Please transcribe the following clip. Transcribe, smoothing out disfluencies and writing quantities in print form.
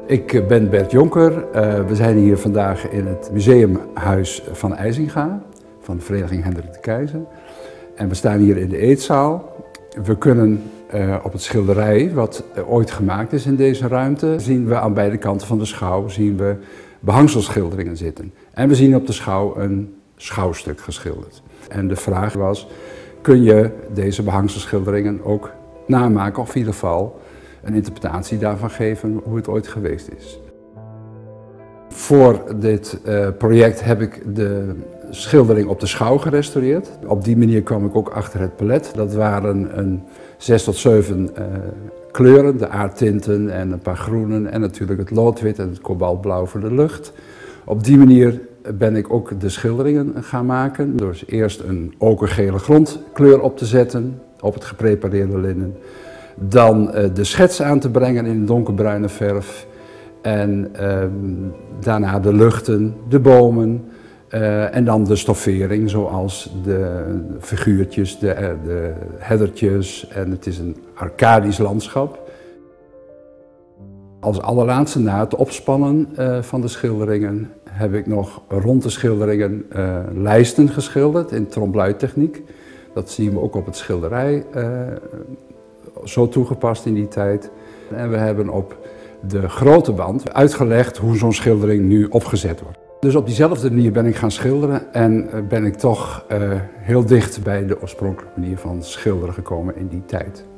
Ik ben Bert Jonker. We zijn hier vandaag in het museumhuis van IJzinga, van de vereniging Hendrik de Keyser. En we staan hier in de eetzaal. We kunnen op het schilderij, wat ooit gemaakt is in deze ruimte, zien we aan beide kanten van de schouw behangselschilderingen zitten. En we zien op de schouw een schouwstuk geschilderd. En de vraag was, kun je deze behangselschilderingen ook namaken, of in ieder geval een interpretatie daarvan geven hoe het ooit geweest is. Voor dit project heb ik de schildering op de schouw gerestaureerd. Op die manier kwam ik ook achter het palet. Dat waren een 6 tot 7 kleuren, de aardtinten en een paar groenen en natuurlijk het loodwit en het kobaltblauw voor de lucht. Op die manier ben ik ook de schilderingen gaan maken. Door eerst een okergele grondkleur op te zetten op het geprepareerde linnen. Dan de schets aan te brengen in donkerbruine verf. En daarna de luchten, de bomen en dan de stoffering zoals de figuurtjes, de heddertjes. En het is een arcadisch landschap. Als allerlaatste, na het opspannen van de schilderingen, heb ik nog rond de schilderingen lijsten geschilderd in trompe-l'œil-techniek. Dat zien we ook op het schilderij zo toegepast in die tijd. En we hebben op de grote band uitgelegd hoe zo'n schildering nu opgezet wordt. Dus op diezelfde manier ben ik gaan schilderen en ben ik toch heel dicht bij de oorspronkelijke manier van schilderen gekomen in die tijd.